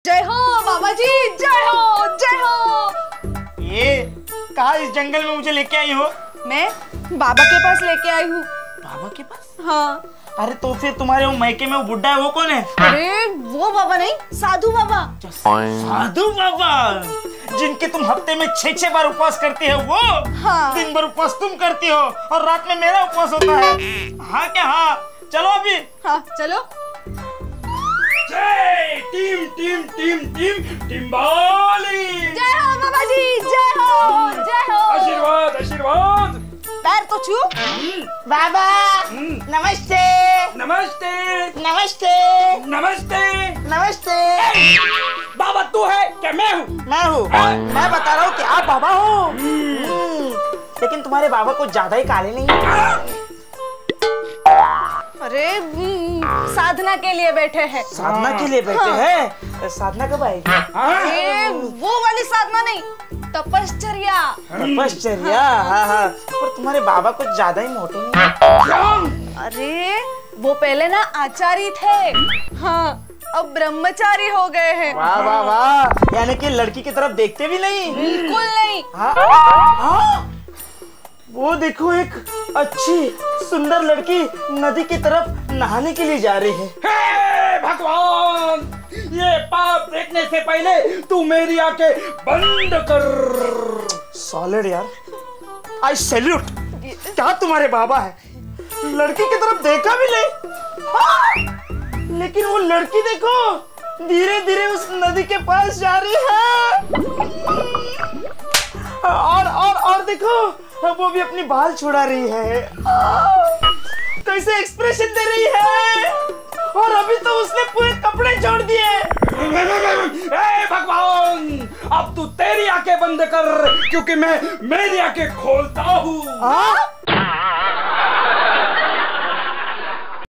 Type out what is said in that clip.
जय हो बाबा जी, जय हो जय हो। ये कहाँ इस जंगल में मुझे लेके आई हो? मैं बाबा के पास लेके आई हूँ। बाबा के पास? हाँ। अरे तो फिर तुम्हारे वो मायके में वो बुड्ढा है वो कौन है? अरे वो बाबा नहीं, साधु बाबा। साधु बाबा जिनके तुम हफ्ते में 6 बार उपवास करती हो वो? हाँ। दिन भर उपवास तुम करती हो और रात में मेरा उपवास होता है। हाँ क्या? हाँ चलो अभी। हाँ चलो। जय team team team team team Bali. जय हो बाबा जी, जय हो जय हो। आशीर्वाद आशीर्वाद। पैर तो छू। बाबा नमस्ते नमस्ते नमस्ते नमस्ते नमस्ते। बाबा तू है क्या? मैं हूँ। मैं बता रहा हूँ कि आप बाबा हो। लेकिन तुम्हारे बाबा कुछ ज्यादा ही काले नहीं है। अरे साधना के लिए बैठे हैं। साधना के लिए बैठे हैं? साधना कब आएगी? अरे वो वाली साधना नहीं, तपश्चर्या। तपश्चर्या? हाँ। पर तुम्हारे बाबा कुछ ज्यादा ही मोटे नहीं? अरे वो पहले ना आचारी थे, हाँ अब ब्रह्मचारी हो गए हैं। वाह वाह वाह, यानी कि लड़की की तरफ देखते भी नहीं? बिल्कुल नहीं। हाँ? वो देखो एक अच्छी सुंदर लड़की नदी की तरफ नहाने के लिए जा रही है। हे भगवान, ये पाप देखने से पहले तू मेरी आंखें बंद कर। सॉलिड यार, आई सैल्यूट। क्या तुम्हारे बाबा है? लड़की की तरफ देखा भी नहीं, लेकिन वो लड़की देखो धीरे धीरे उस नदी के पास जा रही है। और देखो वो भी अपनी बाल छुड़ा रही है। कैसे एक्सप्रेशन दे रही है। और अभी तो उसने पूरे कपड़े छोड़ दिए। हे भगवान, अब तू तेरी आंखें बंद कर क्योंकि मैं मेरी आंखें खोलता हूँ।